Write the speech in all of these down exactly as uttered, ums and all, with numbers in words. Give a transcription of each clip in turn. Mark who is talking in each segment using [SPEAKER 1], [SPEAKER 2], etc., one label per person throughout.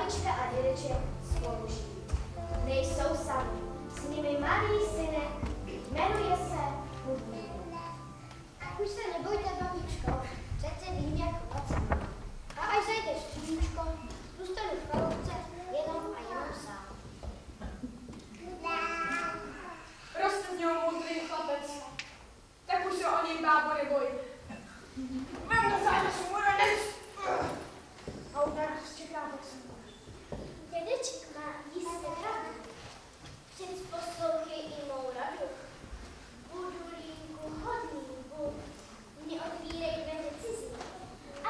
[SPEAKER 1] babička a dědeček spolu žijí. Nejsou sami, s nimi malý synek, jmenuje se Hudník.
[SPEAKER 2] Už se nebojte, babičko, přece vím, jak chovat se má. A až zajdeš studíčko, zůstanu v chaloupce jenom a jenom sám.
[SPEAKER 3] Roste z něho moudrý chlapec, tak už se o něj bábo nebojí. Mám do zářešu, můj radec! A už nás čeká, tak jsem
[SPEAKER 2] Dědeček má jistě pravdu. Přec poslouchej i mou radu. Budu línku hodný Bůh, mě otvírej dveře cizí.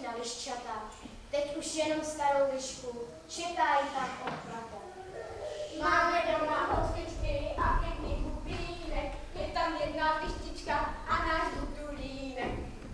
[SPEAKER 1] na liščata. Teď už jenom starou lišku, čekají tam odplata.
[SPEAKER 3] Máme doma hostičky a pěkný bubínek, je tam jedna lištička a náš butulínek.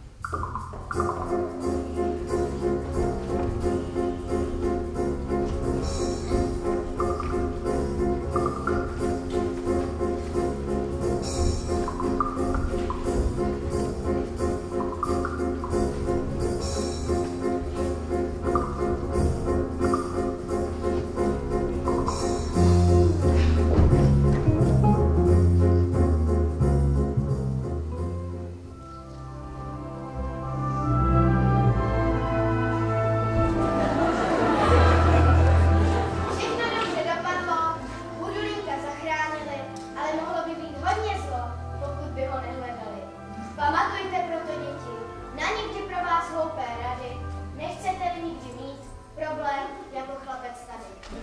[SPEAKER 1] Pamatujte proto, děti, na nikdy pro vás hloupé rady, nechcete-li nikdy mít problém jako chlapec tady.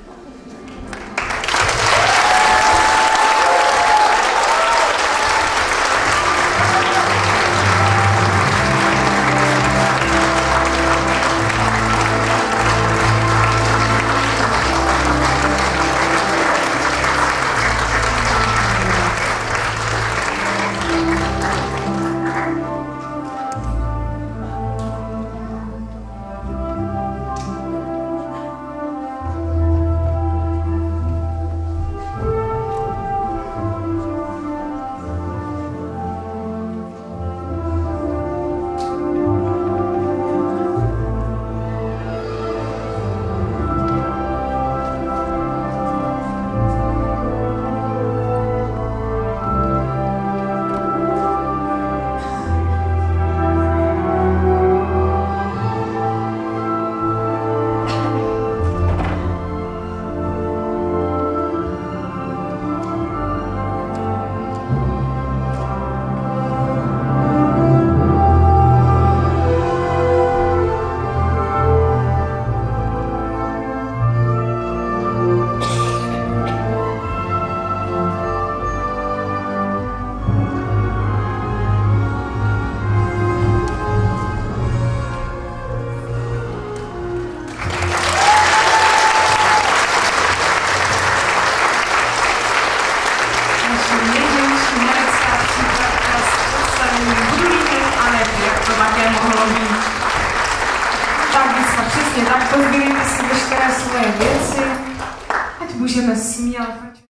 [SPEAKER 4] Přesně tak, pozbírejte si veškeré svoje věci, ať můžeme smílat.